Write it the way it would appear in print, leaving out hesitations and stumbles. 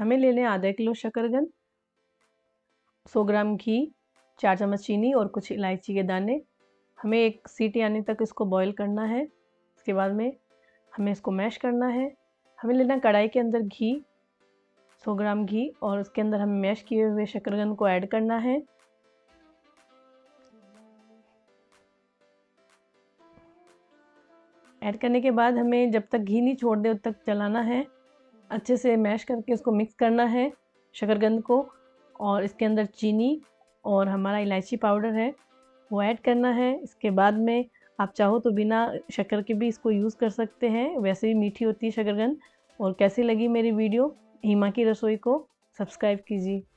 हमें ले लें आधा किलो शकरकंद, 100 ग्राम घी, 4 चम्मच चीनी और कुछ इलायची के दाने। हमें एक सीटी आने तक इसको बॉईल करना है। इसके बाद में हमें इसको मैश करना है। हमें लेना कढ़ाई के अंदर घी, 100 ग्राम घी, और उसके अंदर हमें मैश किए हुए शकरकंद को ऐड करना है। ऐड करने के बाद हमें जब तक घी नहीं छोड़ दे तब तक चलाना है। अच्छे से मैश करके इसको मिक्स करना है शकरकंद को, और इसके अंदर चीनी और हमारा इलायची पाउडर है वो ऐड करना है। इसके बाद में आप चाहो तो बिना शक्कर के भी इसको यूज़ कर सकते हैं, वैसे भी मीठी होती है शकरकंद। और कैसी लगी मेरी वीडियो? हिमा की रसोई को सब्सक्राइब कीजिए।